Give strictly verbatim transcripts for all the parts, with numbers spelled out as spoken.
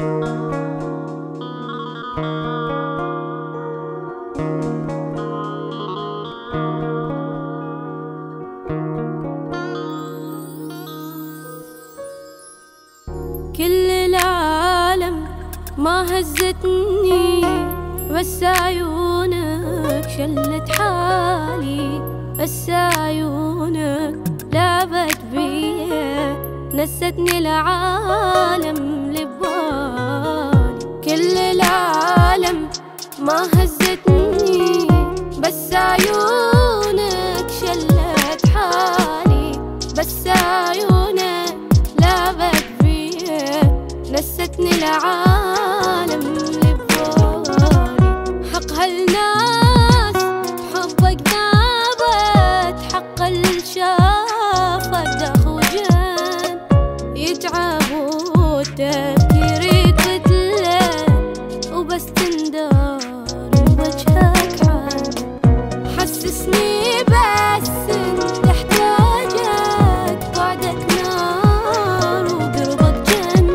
كل العالم ما هزتني، بس عيونك شلت حالي، بس عيونك لعبت بيا، نستني العالم لبالي. كل العالم ما هزتني، بس عيونك شلت حالي، بس عيونك لعبت نستني العالم لبالي. حق هالناس حبك ذابت، حق الشافت دخ وجان، يتعب والتفكير يقتله، وبس تندار بوجهك عاد. حسسني بس انت احتاجك، بعدك نار وقربك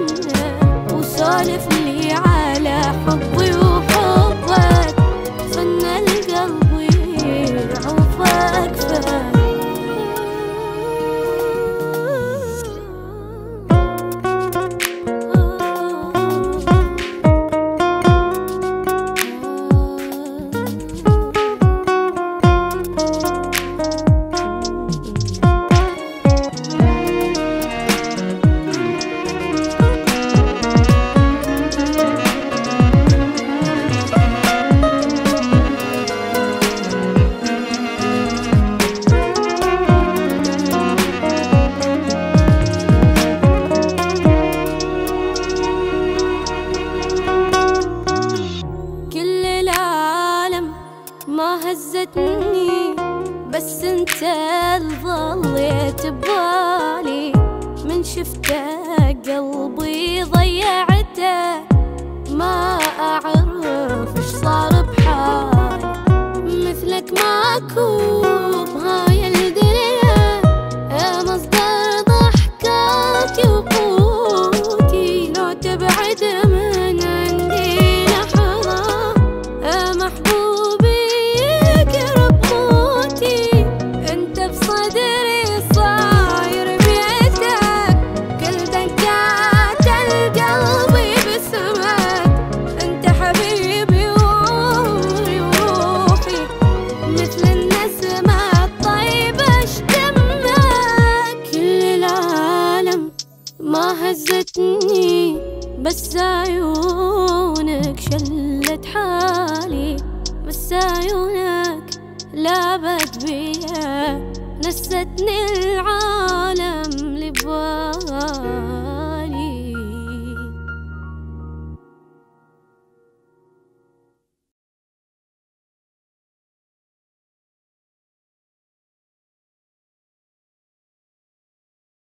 سولف لي على حبي وحبك، صن القلب يعوفك فاك. ما هزتني، بس انت اللي ظليت ببالي، من شفتك قلبي ضيعته، ما اعرف ايش صار بحالي. مثلك ماكو بهاي الدنيا، يا مصدر ضحكاتي وقوتي، لو تبعد من عندي لحظة يا محبوب ما هزتني، بس عيونك شلت حالي، بس عيونك لعبت بيا، نستني العالم